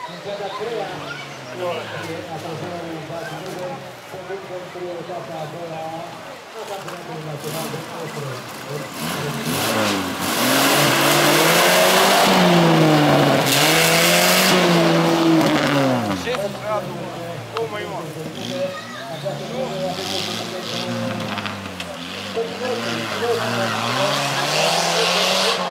in cea de-a treia a campionatului național, conducă prioritatea a doua a campionatului național de off-road.